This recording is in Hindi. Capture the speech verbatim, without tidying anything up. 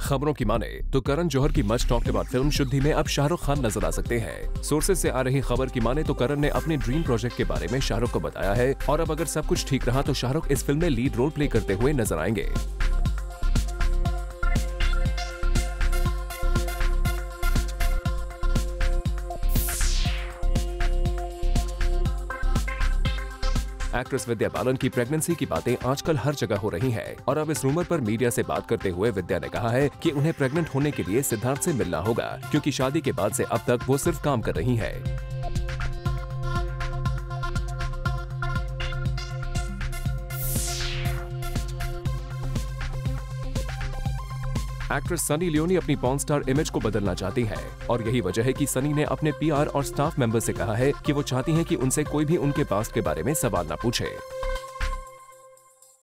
खबरों की माने तो करण जौहर की मच टॉक्ड अबाउट फिल्म शुद्धि में अब शाहरुख खान नजर आ सकते हैं। सोर्सेज से आ रही खबर की माने तो करण ने अपने ड्रीम प्रोजेक्ट के बारे में शाहरुख को बताया है और अब अगर सब कुछ ठीक रहा तो शाहरुख इस फिल्म में लीड रोल प्ले करते हुए नजर आएंगे। एक्ट्रेस विद्या बालन की प्रेगनेंसी की बातें आजकल हर जगह हो रही हैं और अब इस रूमर पर मीडिया से बात करते हुए विद्या ने कहा है कि उन्हें प्रेग्नेंट होने के लिए सिद्धार्थ से मिलना होगा, क्योंकि शादी के बाद से अब तक वो सिर्फ काम कर रही हैं। एक्ट्रेस सनी लियोनी अपनी पॉर्न स्टार इमेज को बदलना चाहती है और यही वजह है कि सनी ने अपने पीआर और स्टाफ मेंबर से कहा है कि वो चाहती हैं कि उनसे कोई भी उनके पास्ट के बारे में सवाल न पूछे।